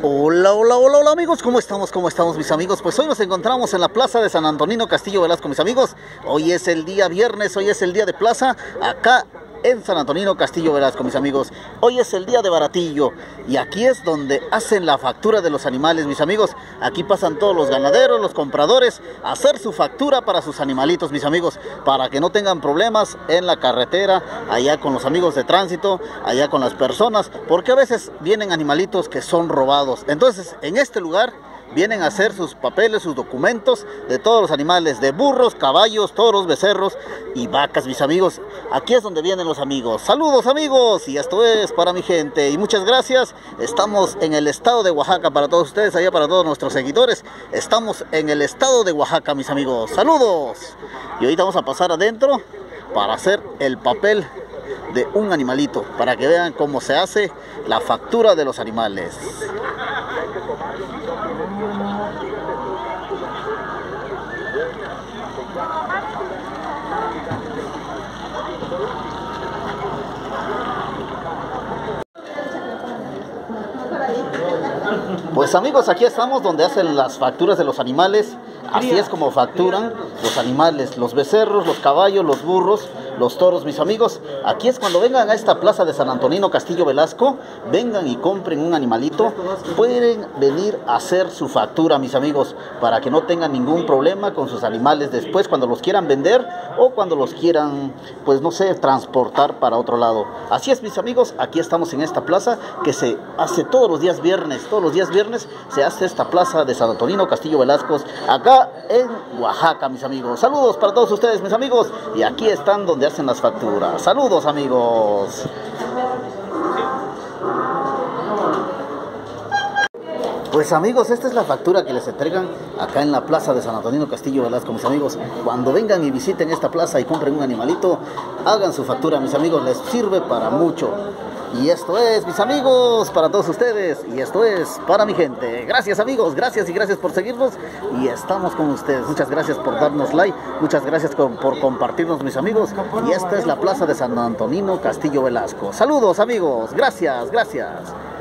Hola, hola, hola, hola amigos, ¿cómo estamos? ¿Cómo estamos mis amigos? Pues hoy nos encontramos en la plaza de San Antonino Castillo Velasco, mis amigos. Hoy es el día viernes, hoy es el día de plaza, acá en San Antonino Castillo Velasco, mis amigos. Hoy es el día de baratillo y aquí es donde hacen la factura de los animales, mis amigos. Aquí pasan todos los ganaderos, los compradores, a hacer su factura para sus animalitos, mis amigos, para que no tengan problemas en la carretera, allá con los amigos de tránsito, allá con las personas, porque a veces vienen animalitos que son robados. Entonces, en este lugar vienen a hacer sus papeles, sus documentos de todos los animales, de burros, caballos, toros, becerros y vacas, mis amigos. Aquí es donde vienen los amigos. Saludos amigos, y esto es para mi gente y muchas gracias. Estamos en el estado de Oaxaca para todos ustedes, allá para todos nuestros seguidores. Estamos en el estado de Oaxaca, mis amigos. Saludos. Y ahorita vamos a pasar adentro para hacer el papel de un animalito, para que vean cómo se hace la factura de los animales. Pues amigos, aquí estamos donde hacen las facturas de los animales. Así es como facturan los animales, los becerros, los caballos, los burros, los toros, mis amigos. Aquí es cuando vengan a esta plaza de San Antonino Castillo Velasco, vengan y compren un animalito, pueden venir a hacer su factura, mis amigos, para que no tengan ningún problema con sus animales después cuando los quieran vender o cuando los quieran, pues no sé, transportar para otro lado. Así es, mis amigos, aquí estamos en esta plaza que se hace todos los días viernes se hace esta plaza de San Antonino Castillo Velasco, acá en Oaxaca, mis amigos. Saludos para todos ustedes, mis amigos, y aquí están donde hacen las facturas. Saludos amigos. Pues amigos, esta es la factura que les entregan acá en la plaza de San Antonino Castillo Velasco, mis amigos. Cuando vengan y visiten esta plaza y compren un animalito, hagan su factura, mis amigos, les sirve para mucho. Y esto es, mis amigos, para todos ustedes, y esto es para mi gente. Gracias amigos, gracias y gracias por seguirnos, y estamos con ustedes. Muchas gracias por darnos like, muchas gracias por compartirnos, mis amigos. Y esta es la plaza de San Antonino Castillo Velasco. Saludos amigos, gracias, gracias.